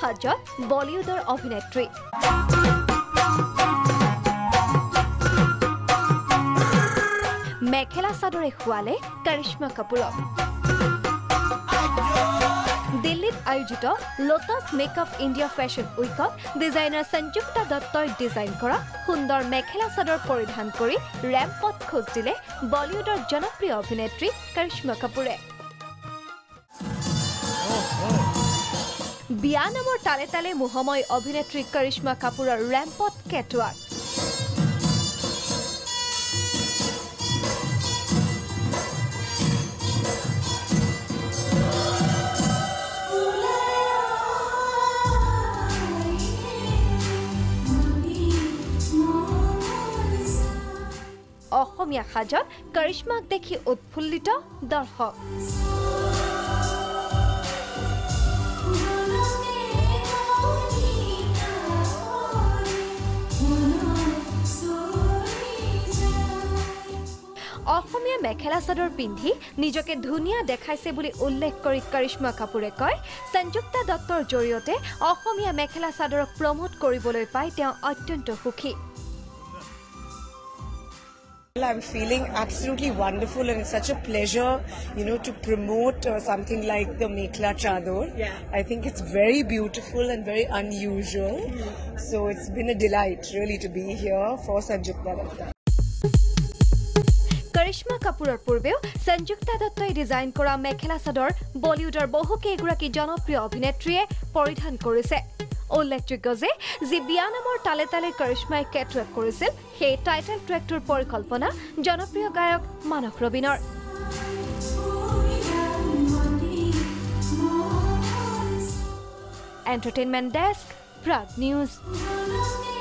সাজত বলিউডৰ অভিনেত্ৰী মেখেলা চাদৰে খুৱালে কৰিশ্মা কাপুৰক দিল্লীত আয়োজিত লোটাছ মেকআপ ইণ্ডিয়া ফেশ্বন উইকত ডিজাইনাৰ সঞ্জুক্তা দত্তই ডিজাইন কৰা সুন্দৰ মেখেলা চাদৰ পৰিধান কৰি ৰেম্পত খোজ দিলে বলিউডৰ জনপ্ৰিয় অভিনেত্ৰী কৰিশ্মা কাপুৰে বিয়া নামৰ তালে তালে মোহময় অভিনেত্ৰী কৰিশ্মা কাপুৰৰ ৰেম্পত কেটৱাক অসমীয়া সাজত কৰিশ্মাক দেখি উৎফুল্লিত দৰ্শক অসমীয়া মেখেলা চাদৰ পিন্ধি নিজকে ধুনীয়া দেখাইছে বুলি উল্লেখ কৰি কৰিশ্মা কাপুৰে কয় সঞ্জুক্তা দত্তৰ জৰিয়তে অসমীয়া মেখেলা চাদৰক প্ৰমোট কৰিবলৈ পাই তেওঁ অত্যন্ত সুখী I'm feeling absolutely wonderful and it's such a pleasure, to promote something like the Mekhla Chador. I think it's very beautiful and very unusual. So it's been a delight really to be here for Sanjukta Datta. Karishma কাপুৰৰ পূৰ্বেও সঞ্জুক্তা দত্তই design কৰা মেখেলা চাদৰ বলিউডৰ বহুকেইগৰাকী জনপ্ৰিয় অভিনেত্ৰীয়ে পৰিধান কৰিছে উল্লেখযোগ্য যে যি বিয়া নামৰ তালে তালে কৰিশ্মাই কেটৱাক কৰিছিল সেই টাইটেল ট্ৰেকটোৰ পৰিকল্পনা জনপ্ৰিয় গায়ক মানস ৰবিনৰ এণ্টাৰটেইনমেণ্ট ডেস্ক প্ৰাগ নিউজ